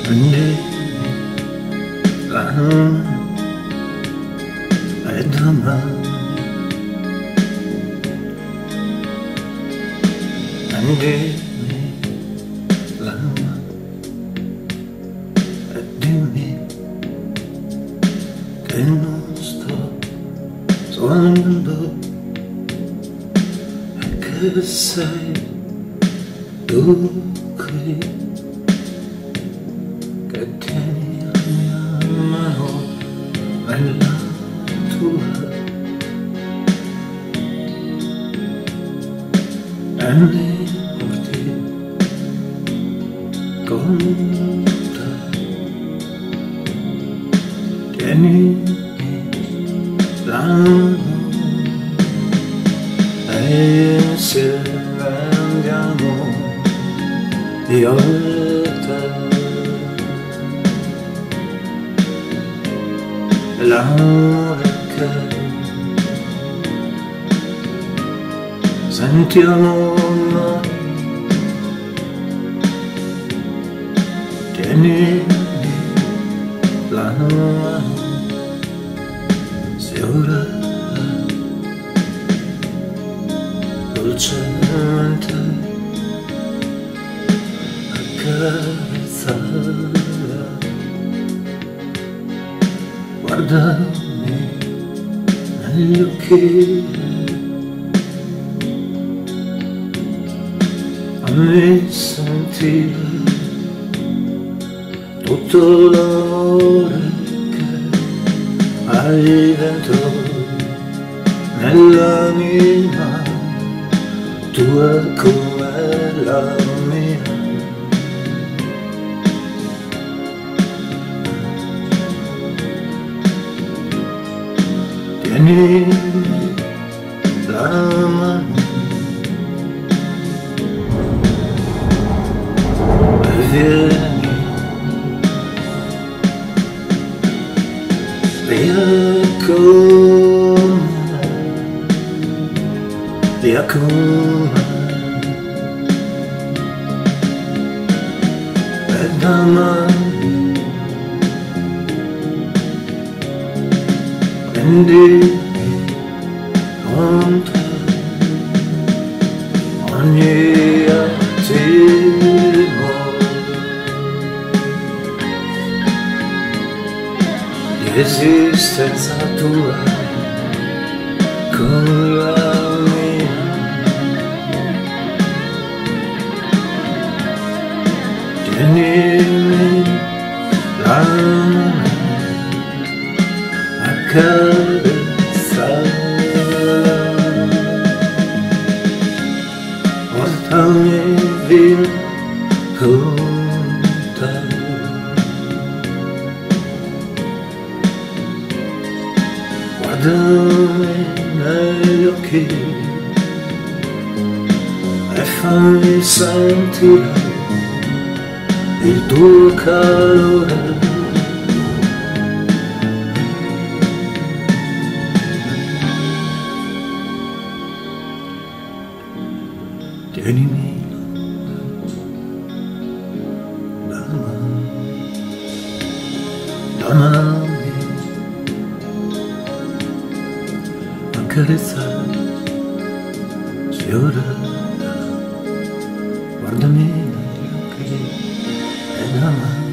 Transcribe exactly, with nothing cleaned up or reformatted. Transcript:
Prendi la luna e domani prendimi la luna e dimmi che non sto sognando e che sei tu qui, che tieni la mia mano nella tua e mi porti con te. Tieni la mano e insieme andiamo io e te. L'amore che sentiamo noi, tieni la mano, se ora dolcemente accarezzare. Guardami negli occhi, fammi sentire tutto l'amore che hai dentro nell'anima tua come la mia. Tieni la mano e vieni via con me, via con me, e domani prendi con te ogni attimo di esistenza tua con la mia. Tienimi la mano accarezzare, portami via con te. Guardami negli occhi e fammi sentire il tuo calore. Tienimi la mano, la mano accarezzare, se ora guardami negli occhi e la mano